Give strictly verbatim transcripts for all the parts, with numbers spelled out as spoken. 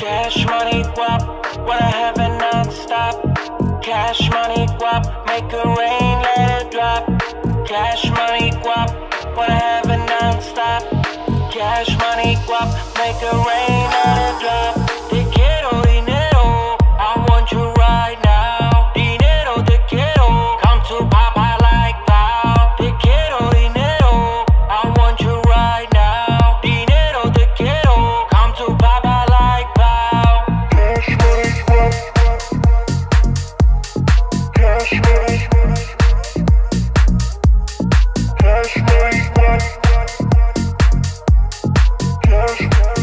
Cash money guap, what I have it non-stop. Cash money guap, make it rain, let it drop. Cash money guap, what I have it non-stop. Cash money guap, make it rain, let it drop. Te quiero dinero, I want you right now. Dinero te quiero, come to Papa like pow. Te quiero dinero, I want you right now. Dinero te quiero, come to Papa like pow. Cash money guap, cash money, cash money guap, cash.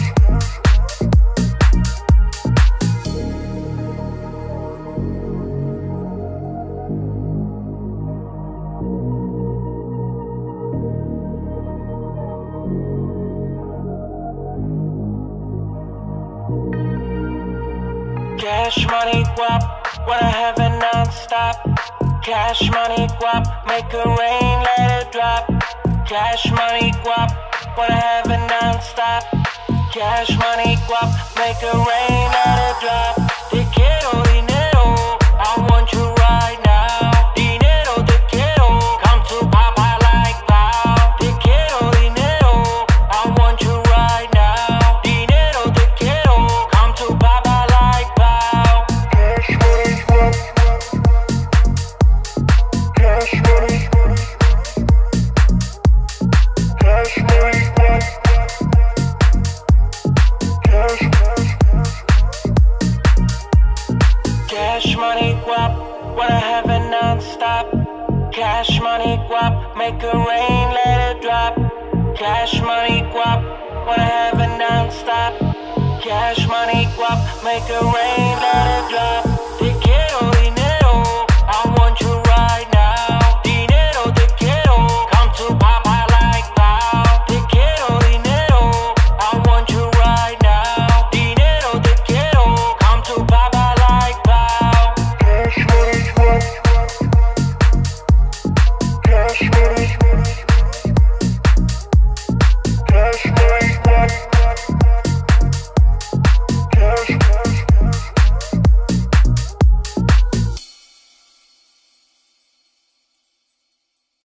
Cash money guap, what I have it non-stop. Cash money guap, make it rain, let it drop. Cash money guap, what I have it non-stop. Cash money guap, make it rain, let it drop. Te quiero dinero, I want you right now. Dinero te quiero, come to Papa like pow. Te quiero dinero, I want you right now. Dinero te quiero, come to Papa like pow. Cash money guap, cash money, cash money guap, cash. Cash money guap, what I have it non-stop. Cash money guap, make it rain, let it drop. Cash money guap, what I have it non-stop. Cash money guap, make it rain, let it drop.